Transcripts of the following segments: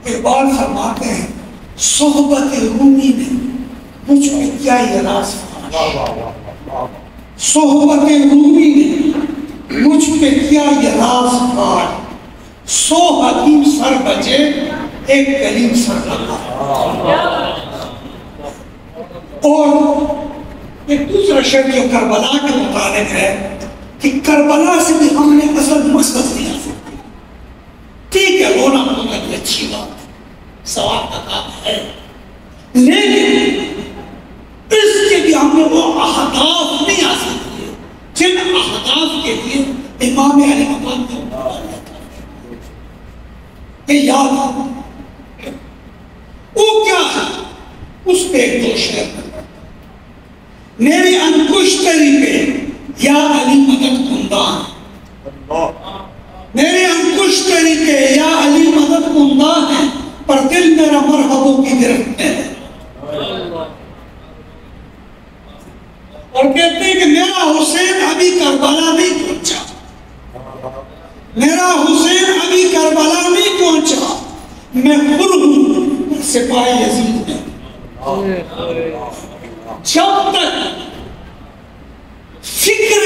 اقبال فرماتے ہیں صحبت رومی نے مجھ پہ کیا یہ راز فاش، صحبت رومی نے مجھ پہ کیا یہ راز فاش، 100 حکیم سر بچے ایک کلیم سر لگا۔ اور ایک دوسرا شعر جو کربلا کے متعلق ہے کہ کربلا سے بھی ہم نے اصل مقصد نہیں حاصل کیا۔ ٹھیک ہے رونا دھونا بھی اچھی بات ہے، ثواب کا کام ہے، لیکن اس کے بھی ہم نے وہ اہداف نہیں حاصل کیے جن اہداف کے لیے امام علی مقام کو یہ یاد ہے۔ وہ کیا ہے؟ اس پہ ایک دو شعر میری انکش تری پہ یا علی مدد کندان، میرے انکش تری پہ یا علی مدد کندان ہے، پر دل میرا مرحبوں کی گرفت میں ہے۔ اور کہتے ہیں کہ میرا حسین ابھی کربلا نہیں پہنچا، میرا حسین ابھی کربلا نہیں پہنچا، میں خود ہوں سپاہی یزید میں۔ جب تک فکر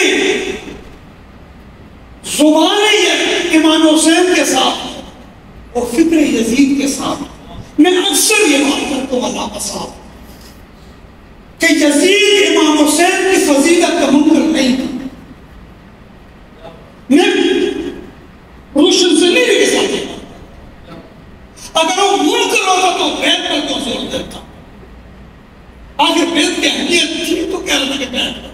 زبان امام حسین کے ساتھ اور فکر یزید کے ساتھ، میں اکثر یہ بات کرتا ہوں اللہ کا ساتھ کہ یزید امام حسین کی فضیلت کا منکر نہیں تھا۔ میں روشن سے نہیں لے سکتا، اگر وہ منکر ہوتا تو بیت پر کیوں زور دیتا؟ آخر بیت کی اہمیت تھی تو کیا لگا کہ بیت پر،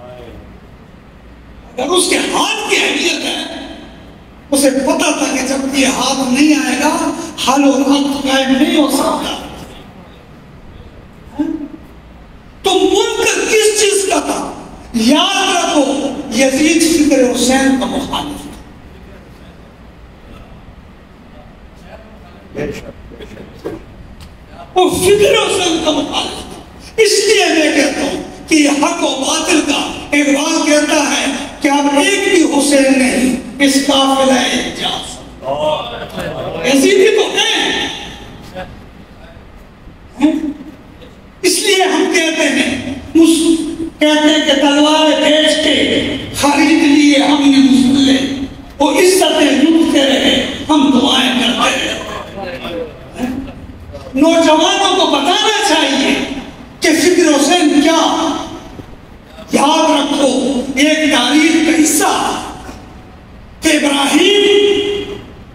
اگر اس کے ہاتھ کی اہمیت ہے، اسے پتا تھا کہ جب یہ ہاتھ نہیں آئے گا حل و عقد قائم نہیں ہو سکتا۔ تو منکر کس چیز کا تھا؟ یاد رکھو یزید فکر حسین کا مخالف تھا۔ وہ فکر حسین کا مخالف تھا۔ اس لیے میں کہتا ہوں کہ یہ حق و باطل کا اقبال کہتا ہے کہ اب ایک بھی حسین نہیں اس قافلہ اعجاز، یزیدی تو ہیں۔ اس لیے ہم کہتے ہیں کہ تلوار بیچ کے خرید لیے ہم نے مسلح، وہ عزتیں لوٹتے رہے ہم دعائیں کرتے رہے۔ نوجوانوں کو بتانا چاہیے کہ فکر حسین کیا، یاد رکھو ایک تاریخ کا حصہ کہ ابراہیم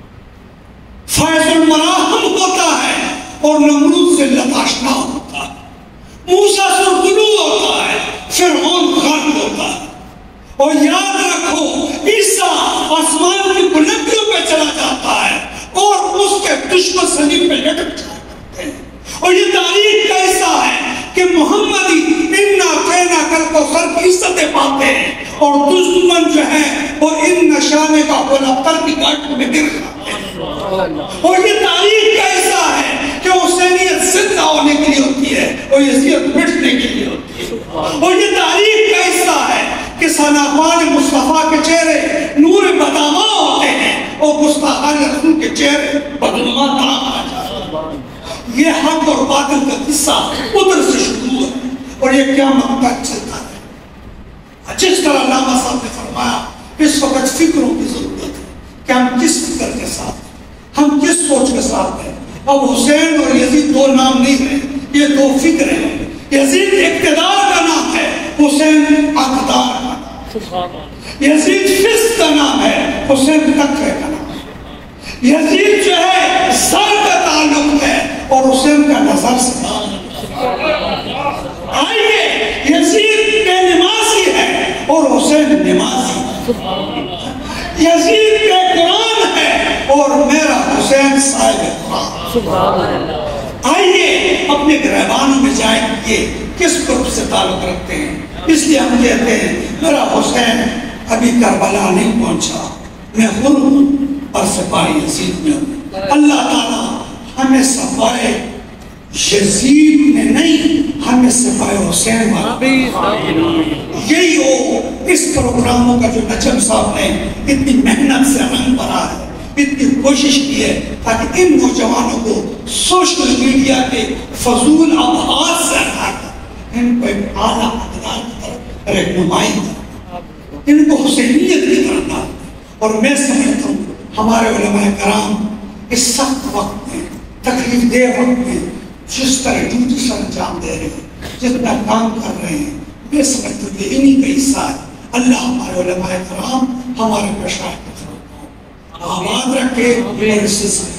فیض المراحم ہوتا ہے اور نمرود سے لتاشنا ہوتا ہے، موسیٰ سرخلو ہوتا ہے، فرعون غرق ہوتا ہے۔ اور یاد رکھو عیسیٰ آسمان کی بلندیوں پہ چلا جاتا ہے اور اس کے دشمن صلیب پہ لٹک جاتے ہیں۔ اور یہ تاریخ کا حصہ ہے کہ محمدی اِنَّا أَعْطَيْنَاكَ الْكَوْثَرَ کی عزتیں پاتے ہیں اور دشمن جو ہے وہ اِنَّ شَانِئَكَ هُوَ الْأَبْتَرَ کی گاٹ میں گر جاتے ہیں۔ اور یہ تاریخ کا حصہ ہے کہ حسینیت زندہ ہونے کے لیے ہوتی ہے اور یزید مٹنے کے لیے ہوتی ہے۔ اور یہ تاریخ کا حصہ ہے کہ ثناپان مصطفیٰ کے چہرے نور بداماں ہوتے ہیں اور گستاخان رسول کے چہرے بدنما داغ آ جاتے ہیں۔ یہ حق اور باطل کا قصہ ادھر سے شروع ہے اور یہ قیامت تک چلتا ہے۔ جس طرح علامہ صاحب نے فرمایا اس وقت فکروں کی ضرورت ہے کہ ہم کس فکر کے ساتھ، ہم کس سوچ کے ساتھ ہیں۔ اب حسین اور یزید دو نام نہیں ہیں، یہ دو فکر ہیں۔ یزید اقتدار کا نام ہے، حسین اقدار کا نام ہے۔ یزید فسق کا نام ہے، حسین تقوی کا نام ہے۔ یزید جو ہے سر کا تعلق ہے اور حسین کا نظر سے تعلق ہے۔ آئیے یزید بے نمازی ہے اور حسین نمازی ہے۔ یزید بے قرآن ہے اور میرا حسین صاحب قرآن۔ آئیے اپنے گریبانوں میں جائیں یہ کس گروپ سے تعلق رکھتے ہیں۔ اس لیے ہم کہتے ہیں میرا حسین ابھی کربلا نہیں پہنچا، میں خود ہوں اور سپاہی یزید میں ہوں۔ اللہ تعالیٰ ہمیں سپاہی یزید میں نہیں، ہمیں سپاہی حسین یہی ہو۔ اس پروگراموں کا جو نجم صاحب نے اتنی محنت سے رنگ بھرا ہے اتنی کوشش کی ہے تاکہ ان نوجوانوں کو سوشل میڈیا کے فضول ابحاث سے ہٹا کر ان کو ایک اعلیٰ اقدار کی طرف رہنمائی کرنا، ان کو حسینیت کی طرف لانا۔ اور میں سمجھتا ہوں ہمارے علماء کرام اس سخت وقت میں، تکلیف دہ وقت میں جس طرح ڈیوٹی سر انجام دے رہے ہیں، جتنا کام کر رہے ہیں، میں سمجھتا ہوں کہ انہی کا حصہ ہے۔ اللہ ہمارے علماء کرام، ہمارے مشائخ کو آباد رکھے اور اس سے